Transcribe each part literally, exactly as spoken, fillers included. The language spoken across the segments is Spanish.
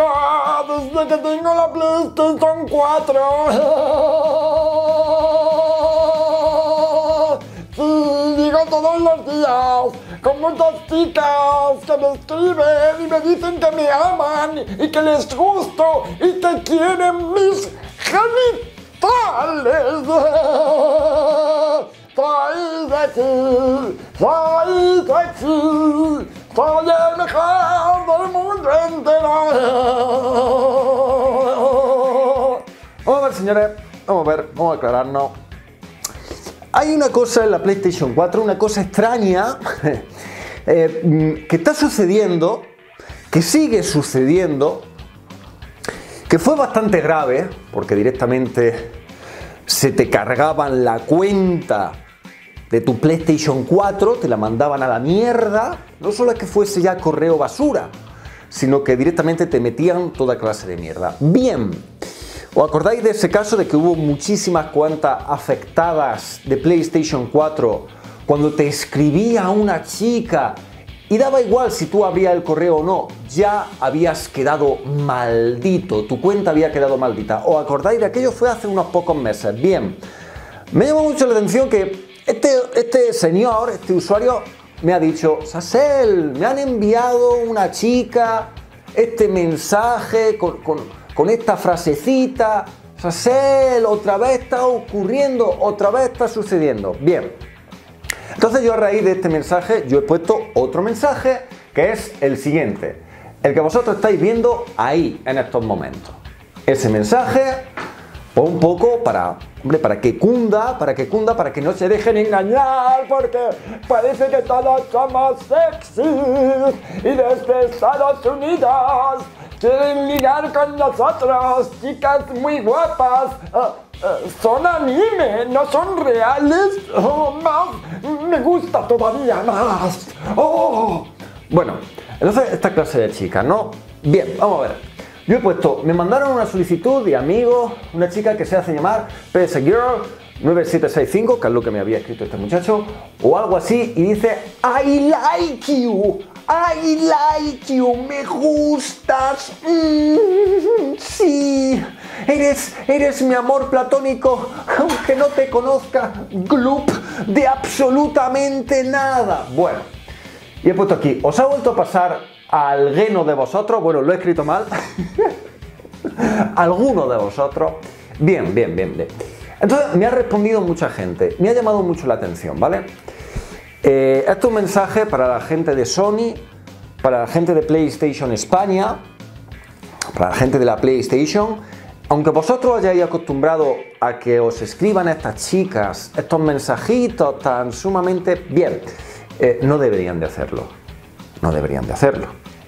chica desde que tengo la PlayStation cuatro. Sí, digo todos los días, con muchas chicas que me escriben y me dicen que me aman y que les gusto y que quieren mis genitales. Soy sexy, soy sexy, soy el mejor del mundo entero. Vamos a ver, señores, vamos a ver, vamos a aclararnos. Hay una cosa en la PlayStation cuatro, una cosa extraña eh, que está sucediendo, que sigue sucediendo, que fue bastante grave, porque directamente se te cargaban la cuenta de tu PlayStation cuatro, te la mandaban a la mierda. No solo es que fuese ya correo basura, sino que directamente te metían toda clase de mierda. Bien, ¿os acordáis de ese caso de que hubo muchísimas cuentas afectadas de PlayStation cuatro cuando te escribía una chica y daba igual si tú abrías el correo o no, ya habías quedado maldito, tu cuenta había quedado maldita? ¿Os acordáis de aquello? Fue hace unos pocos meses. Bien, me llamó mucho la atención que este, este señor, este usuario, me ha dicho: Sasel, me han enviado una chica este mensaje con, con, con esta frasecita. Sasel, otra vez está ocurriendo, otra vez está sucediendo. Bien, entonces yo a raíz de este mensaje, yo he puesto otro mensaje que es el siguiente, el que vosotros estáis viendo ahí en estos momentos. Ese mensaje, pues un poco para, hombre, para que cunda, para que cunda, para que no se dejen engañar, porque parece que todos somos sexys y desde Estados Unidos quieren ligar con nosotros, chicas muy guapas. Uh, uh, son anime, no son reales. Oh, más, me gusta todavía más. Oh. Bueno, entonces esta clase de chicas, ¿no? Bien, vamos a ver. Yo he puesto, me mandaron una solicitud de amigo, una chica que se hace llamar P S Girl nueve siete seis cinco, que es lo que me había escrito este muchacho, o algo así, y dice: I like you, I like you, me gustas, mm, sí, eres, eres mi amor platónico, aunque no te conozca, glup, de absolutamente nada. Bueno, y he puesto aquí: ¿os ha vuelto a pasar a alguno de vosotros? Bueno, lo he escrito mal. Alguno de vosotros. Bien, bien, bien, bien. Entonces me ha respondido mucha gente, me ha llamado mucho la atención, ¿vale? Eh, esto es un mensaje para la gente de Sony, para la gente de PlayStation España, para la gente de la PlayStation. Aunque vosotros hayáis acostumbrado a que os escriban estas chicas estos mensajitos tan sumamente bien, eh, no deberían de hacerlo. No deberían de hacerlo.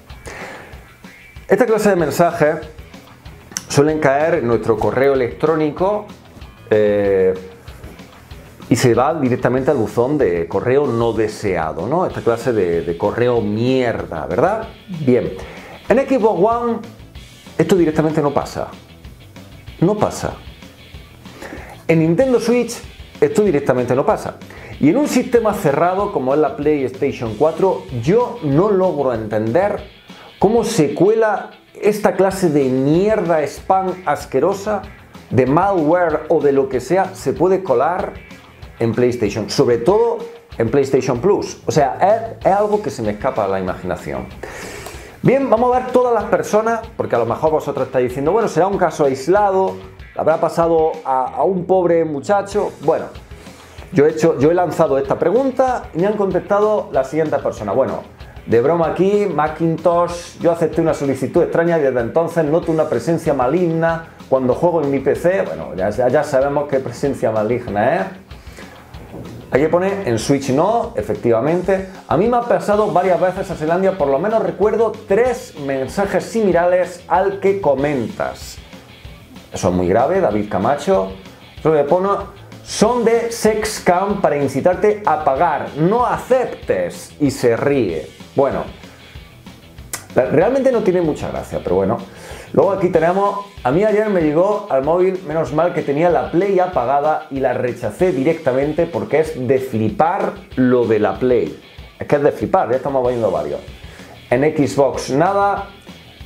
Esta clase de mensajes suelen caer en nuestro correo electrónico eh, y se va directamente al buzón de correo no deseado, ¿no? Esta clase de, de correo mierda, ¿verdad? Bien, en Xbox One esto directamente no pasa. No pasa. En Nintendo Switch esto directamente no pasa. Y en un sistema cerrado como es la PlayStation cuatro, yo no logro entender cómo se cuela esta clase de mierda spam asquerosa, de malware o de lo que sea, se puede colar en PlayStation, sobre todo en PlayStation Plus. O sea, es, es algo que se me escapa a la imaginación. Bien, vamos a ver todas las personas, porque a lo mejor vosotros estáis diciendo: bueno, será un caso aislado, habrá pasado a, a un pobre muchacho. Bueno, Yo he, hecho, yo he lanzado esta pregunta y me han contestado las siguientes personas. Bueno, de broma aquí, Macintosh, yo acepté una solicitud extraña y desde entonces noto una presencia maligna cuando juego en mi P C. Bueno, ya, ya sabemos qué presencia maligna es. Aquí pone en Switch no, efectivamente. A mí me ha pasado varias veces a Zelandia, por lo menos recuerdo tres mensajes similares al que comentas. Eso es muy grave, David Camacho. Yo le pongo: son de sexcam para incitarte a pagar, no aceptes, y se ríe. Bueno, realmente no tiene mucha gracia, pero bueno. Luego aquí tenemos: a mí ayer me llegó al móvil, menos mal que tenía la Play apagada y la rechacé directamente porque es de flipar lo de la Play. Es que es de flipar, ya estamos viendo varios. En Xbox nada,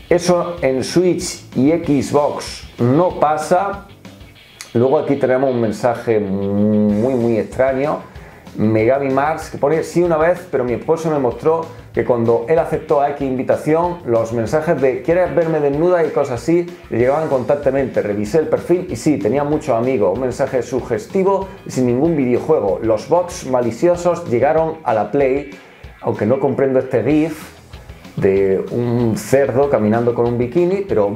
Eso en Switch y Xbox no pasa. Luego aquí tenemos un mensaje muy muy extraño. Megami Mars, que pone sí una vez, pero mi esposo me mostró que cuando él aceptó a X invitación, los mensajes de ¿quieres verme desnuda? Y cosas así le llegaban constantemente. Revisé el perfil y sí, tenía muchos amigos. Un mensaje sugestivo y sin ningún videojuego. Los bots maliciosos llegaron a la Play, aunque no comprendo este GIF de un cerdo caminando con un bikini, pero...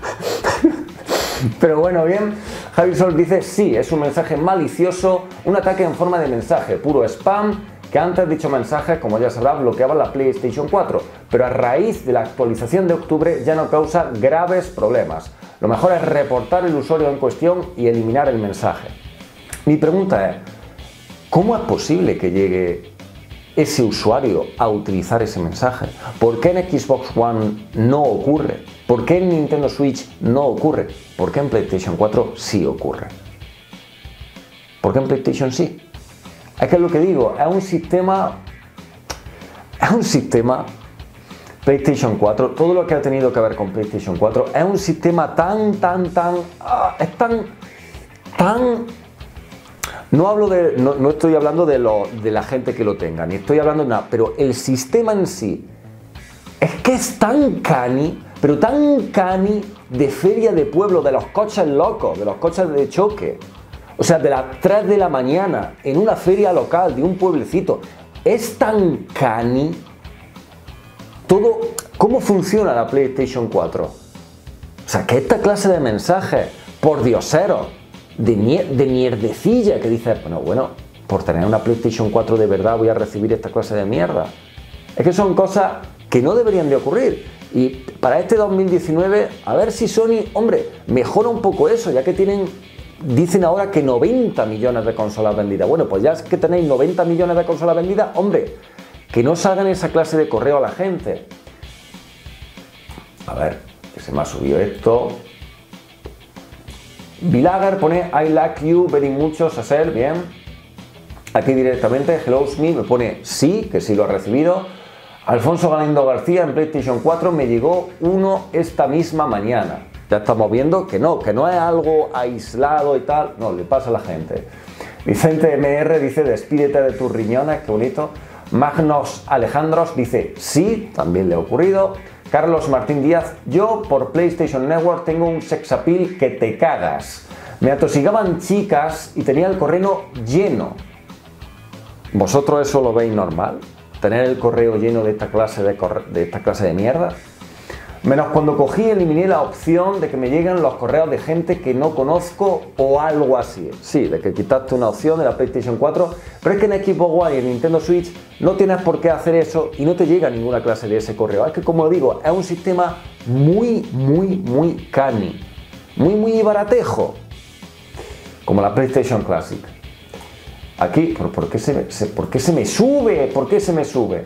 pero bueno, bien. Javi Sol dice, sí, es un mensaje malicioso, un ataque en forma de mensaje, puro spam, que antes dicho mensaje, como ya sabrás, bloqueaba la PlayStation cuatro, pero a raíz de la actualización de octubre ya no causa graves problemas. Lo mejor es reportar el usuario en cuestión y eliminar el mensaje. Mi pregunta es, ¿cómo es posible que llegue ese usuario a utilizar ese mensaje? ¿Por qué en Xbox One no ocurre? ¿Por qué en Nintendo Switch no ocurre? ¿Por qué en PlayStation cuatro sí ocurre? ¿Por qué en PlayStation sí? Es que es lo que digo, es un sistema, es un sistema, PlayStation cuatro, todo lo que ha tenido que ver con PlayStation cuatro, es un sistema tan, tan, tan, ah, es tan, tan, no hablo de, no, no estoy hablando de, lo, de la gente que lo tenga, ni estoy hablando de nada, pero el sistema en sí, es que es tan cani, pero tan cani de feria de pueblo, de los coches locos, de los coches de choque. O sea, de las tres de la mañana en una feria local de un pueblecito. Es tan cani todo. ¿Cómo funciona la PlayStation cuatro? O sea, que esta clase de mensajes, por dioseros, de, mier de mierdecilla, que dices, bueno, bueno, por tener una PlayStation cuatro de verdad voy a recibir esta clase de mierda. Es que son cosas que no deberían de ocurrir. Y para este dos mil diecinueve, a ver si Sony, hombre, mejora un poco eso, ya que tienen, dicen ahora que noventa millones de consolas vendidas. Bueno, pues ya es que tenéis noventa millones de consolas vendidas, hombre, que no salgan esa clase de correo a la gente. A ver, que se me ha subido esto. Vilager pone I like you very mucho, Sasel, bien. Aquí directamente, Hello Me me pone sí, que sí lo ha recibido. Alfonso Galindo García en PlayStation cuatro me llegó uno esta misma mañana. Ya estamos viendo que no, que no es algo aislado y tal, no, le pasa a la gente. Vicente M R dice despídete de tus riñones, qué bonito. Magnos Alejandros dice sí, también le ha ocurrido. Carlos Martín Díaz, yo por PlayStation Network tengo un sex appeal que te cagas. Me atosigaban chicas y tenía el correo lleno. ¿Vosotros eso lo veis normal? ¿Tener el correo lleno de esta clase de, de esta clase de mierda? Menos cuando cogí y eliminé la opción de que me lleguen los correos de gente que no conozco o algo así. Sí, de que quitaste una opción de la PlayStation cuatro, pero es que en Xbox One y en Nintendo Switch no tienes por qué hacer eso y no te llega ninguna clase de ese correo. Es que, como digo, es un sistema muy, muy, muy cani, muy, muy baratejo, como la PlayStation Classic. Aquí, ¿por, por, qué se me, se, ¿por qué se me sube? ¿Por qué se me sube?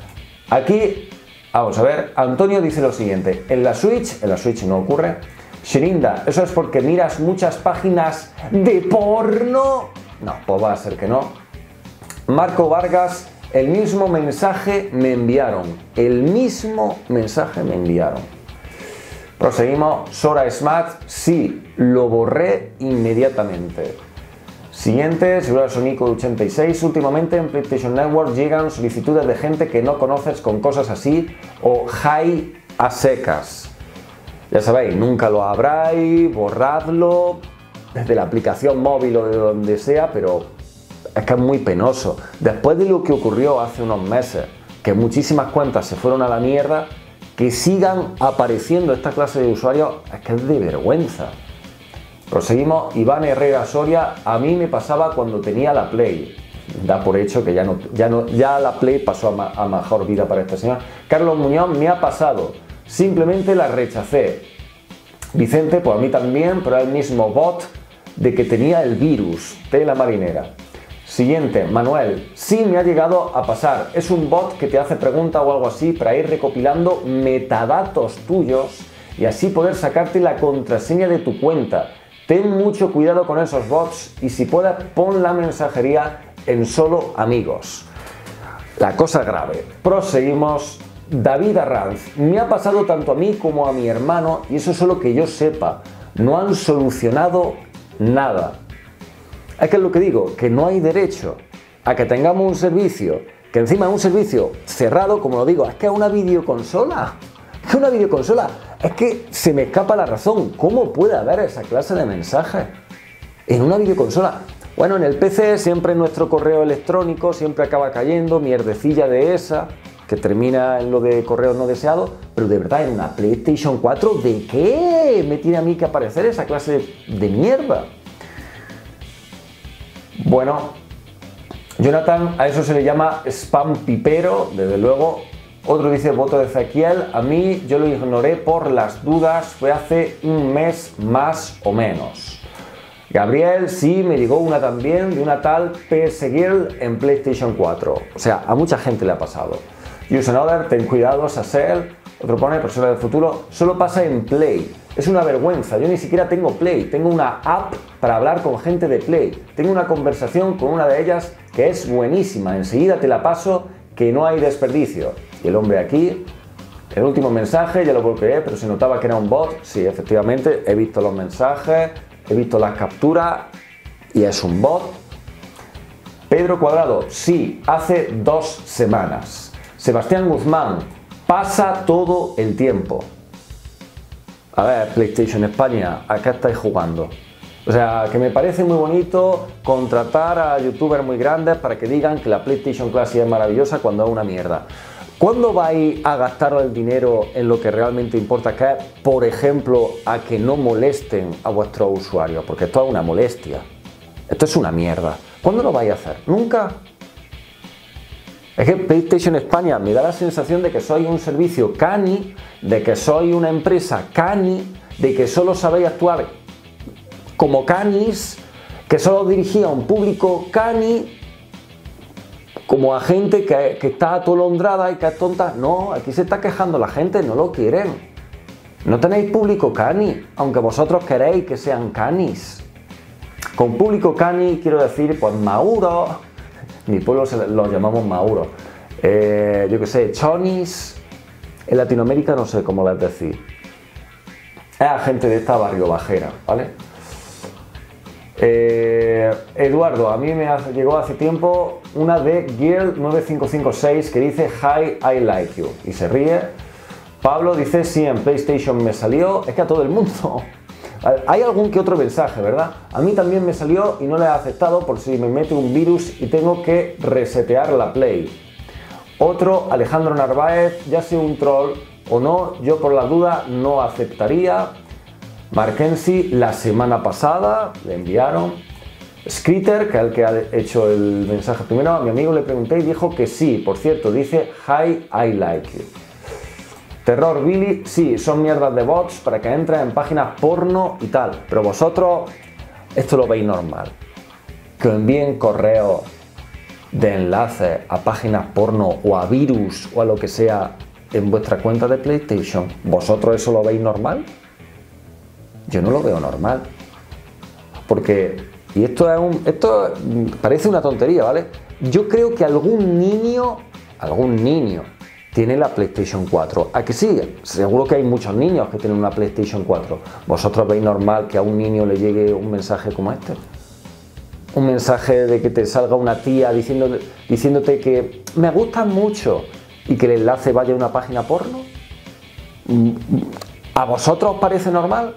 Aquí, vamos a ver, Antonio dice lo siguiente, en la Switch, en la Switch no ocurre. Shirinda, ¿eso es porque miras muchas páginas de porno? No, pues va a ser que no. Marco Vargas, el mismo mensaje me enviaron, el mismo mensaje me enviaron. Proseguimos, Sora Smart, sí, lo borré inmediatamente. Siguiente, Seguro Sonico ochenta y seis, últimamente en PlayStation Network llegan solicitudes de gente que no conoces con cosas así o hi a secas. Ya sabéis, nunca lo abráis, borradlo desde la aplicación móvil o de donde sea, pero es que es muy penoso. Después de lo que ocurrió hace unos meses, que muchísimas cuentas se fueron a la mierda, que sigan apareciendo esta clase de usuarios, es que es de vergüenza. Proseguimos, Iván Herrera Soria, a mí me pasaba cuando tenía la Play. Da por hecho que ya, no, ya, no, ya la Play pasó a, ma, a mejor vida para este señor. Carlos Muñoz, me ha pasado, simplemente la rechacé. Vicente, pues a mí también, pero el mismo bot de que tenía el virus, tela marinera. Siguiente, Manuel, sí me ha llegado a pasar, es un bot que te hace preguntas o algo así para ir recopilando metadatos tuyos y así poder sacarte la contraseña de tu cuenta. Ten mucho cuidado con esos bots y si puedes pon la mensajería en solo amigos. La cosa grave. Proseguimos. David Arranz, me ha pasado tanto a mí como a mi hermano y eso es solo que yo sepa. No han solucionado nada. Es que es lo que digo, que no hay derecho a que tengamos un servicio, que encima es un servicio cerrado, como lo digo, es que es una videoconsola. Es una videoconsola. Es que se me escapa la razón. ¿Cómo puede haber esa clase de mensajes en una videoconsola? Bueno, en el P C siempre nuestro correo electrónico siempre acaba cayendo, mierdecilla de esa, que termina en lo de correos no deseados, pero de verdad en una PlayStation cuatro, ¿de qué me tiene a mí que aparecer esa clase de, de mierda? Bueno, Jonathan, a eso se le llama spam pipero, desde luego. Otro dice voto de Ezequiel, a mí yo lo ignoré por las dudas, fue hace un mes más o menos. Gabriel, sí, me llegó una también de una tal P S Girl en PlayStation cuatro. O sea, a mucha gente le ha pasado. Use Another, ten cuidado, Sassel. Otro pone, persona del futuro, solo pasa en Play. Es una vergüenza, yo ni siquiera tengo Play. Tengo una app para hablar con gente de Play. Tengo una conversación con una de ellas que es buenísima. Enseguida te la paso, que no hay desperdicio. Y el hombre aquí, el último mensaje, ya lo bloqueé, pero se notaba que era un bot. Sí, efectivamente, he visto los mensajes. He visto las capturas y es un bot. Pedro Cuadrado, sí, hace dos semanas. Sebastián Guzmán, pasa todo el tiempo. A ver, PlayStation España, ¿a qué estáis jugando? O sea, que me parece muy bonito contratar a youtubers muy grandes para que digan que la PlayStation Classic es maravillosa cuando es una mierda. ¿Cuándo vais a gastaros el dinero en lo que realmente importa, que es, por ejemplo, a que no molesten a vuestros usuarios? Porque esto es una molestia. Esto es una mierda. ¿Cuándo lo vais a hacer? ¿Nunca? Es que PlayStation España me da la sensación de que sois un servicio cani, de que sois una empresa cani, de que solo sabéis actuar como canis, que solo dirigís a un público cani, como a gente que, que está atolondrada y que es tonta. No, aquí se está quejando la gente, no lo quieren. No tenéis público cani, aunque vosotros queréis que sean canis. Con público cani quiero decir, pues Mauro, mi pueblo se los llamamos Mauro, eh, yo que sé, chonis, en Latinoamérica no sé cómo les decir. Es a gente de esta barrio bajera, ¿vale? Eh, Eduardo, a mí me hace, llegó hace tiempo una de Girl nueve cinco cinco seis que dice Hi, I like you y se ríe. Pablo dice sí, en PlayStation me salió. Es que a todo el mundo hay algún que otro mensaje, ¿verdad? A mí también me salió y no le he aceptado por si me mete un virus y tengo que resetear la Play. Otro, Alejandro Narváez, ya sea un troll o no, yo por la duda no aceptaría. Markensi, la semana pasada le enviaron. Scritter, que es el que ha hecho el mensaje primero, a mi amigo le pregunté y dijo que sí. Por cierto, dice Hi, I like you. Terror Billy, sí, son mierdas de bots para que entres en páginas porno y tal. Pero vosotros, esto lo veis normal. Que os envíen correos de enlaces a páginas porno o a virus o a lo que sea en vuestra cuenta de PlayStation. ¿Vosotros eso lo veis normal? Yo no lo veo normal, porque, y esto es un, esto parece una tontería, ¿vale? Yo creo que algún niño, algún niño tiene la PlayStation cuatro. ¿A que sí? Seguro que hay muchos niños que tienen una PlayStation cuatro. ¿Vosotros veis normal que a un niño le llegue un mensaje como este? Un mensaje de que te salga una tía diciéndote, diciéndote que me gustan mucho y que el enlace vaya a una página porno. ¿A vosotros os parece normal?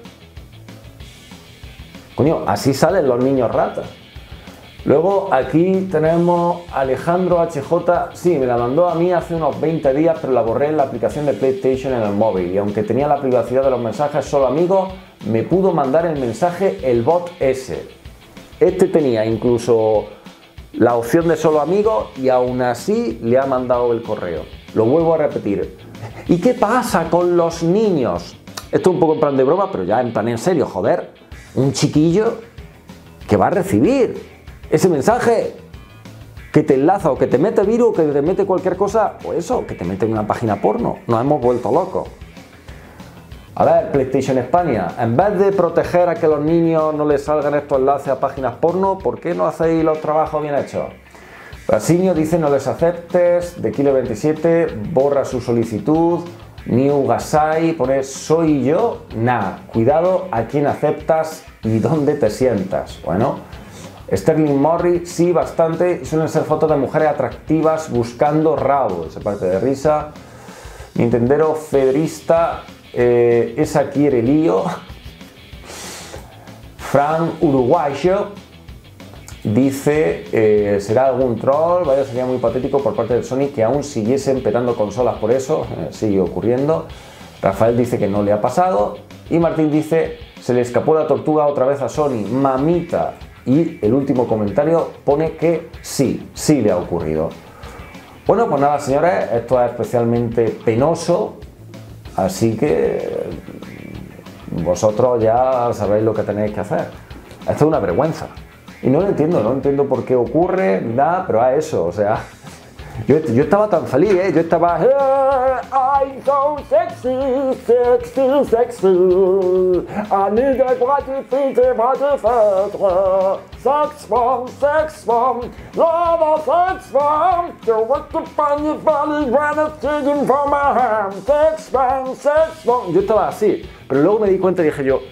Coño, así salen los niños ratas. Luego aquí tenemos Alejandro H J. Sí, me la mandó a mí hace unos veinte días, pero la borré en la aplicación de PlayStation en el móvil. Y aunque tenía la privacidad de los mensajes solo amigos, me pudo mandar el mensaje el bot ese. Este tenía incluso la opción de solo amigos y aún así le ha mandado el correo. Lo vuelvo a repetir. ¿Y qué pasa con los niños? Esto es un poco en plan de broma, pero ya en plan en serio, joder. Un chiquillo que va a recibir ese mensaje que te enlaza o que te mete virus o que te mete cualquier cosa, o eso, que te mete en una página porno. Nos hemos vuelto locos. A ver, PlayStation España, en vez de proteger a que los niños no les salgan estos enlaces a páginas porno, ¿por qué no hacéis los trabajos bien hechos? Brasiño dice no les aceptes, de Kilo veintisiete borra su solicitud, New Gasai pone soy yo, nah, cuidado a quién aceptas y dónde te sientas. Bueno, Sterling Morri, sí, bastante, y suelen ser fotos de mujeres atractivas buscando rabo, esa parte de risa. Nintendero Federista, eh, esa quiere lío. Fran Uruguayo dice, eh, será algún troll, vaya, sería muy patético por parte de Sony que aún siguiesen petando consolas por eso, eh, sigue ocurriendo. Rafael dice que no le ha pasado y Martín dice, se le escapó la tortuga otra vez a Sony, mamita. Y el último comentario pone que sí, sí le ha ocurrido. Bueno, pues nada, señores, esto es especialmente penoso, así que vosotros ya sabéis lo que tenéis que hacer. Esto es una vergüenza. Y no lo entiendo, no entiendo por qué ocurre, ni nada, pero a eso, o sea, yo, yo estaba tan feliz, ¿eh? Yo estaba, I'm so sexy, sexy, sexy, I need a body, pretty body, sex bomb, sex bomb, love sex bomb, to what the funny funny granite taken from my hand, sex bomb, sex bomb. Yo estaba así, pero luego me di cuenta y dije yo,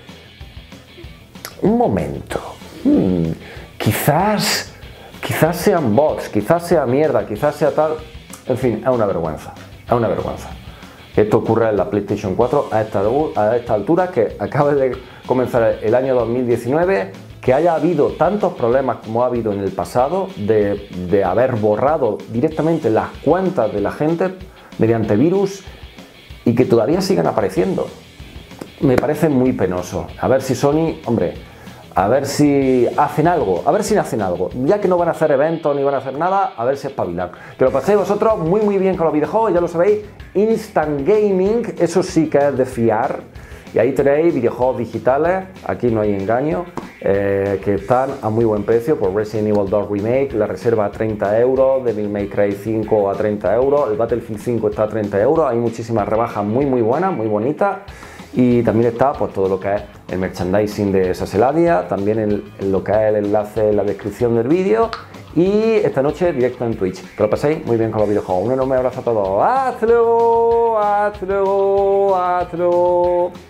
un momento, hmm, quizás, quizás sean bots, quizás sea mierda, quizás sea tal, en fin, es una vergüenza, es una vergüenza. Esto ocurre en la PlayStation cuatro a esta, a esta altura, que acaba de comenzar el año dos mil diecinueve, que haya habido tantos problemas como ha habido en el pasado, de, de haber borrado directamente las cuentas de la gente mediante virus y que todavía sigan apareciendo. Me parece muy penoso. A ver si Sony, hombre, a ver si hacen algo, a ver si hacen algo. Ya que no van a hacer eventos ni van a hacer nada, a ver si espabilan. Que lo paséis vosotros muy muy bien con los videojuegos, ya lo sabéis. Instant Gaming, eso sí que es de fiar. Y ahí tenéis videojuegos digitales, aquí no hay engaño, eh, que están a muy buen precio por Resident Evil dos Remake, la reserva a treinta euros, Devil May Cry cinco a treinta euros, el Battlefield cinco está a treinta euros, hay muchísimas rebajas muy muy buenas, muy bonitas. Y también está pues todo lo que es el merchandising de Saseladia, también el, el, lo que es el enlace en la descripción del vídeo. Y esta noche directo en Twitch. Que lo paséis muy bien con los videojuegos. Un enorme abrazo a todos. ¡Hasta luego! ¡Hasta luego! ¡Hasta luego!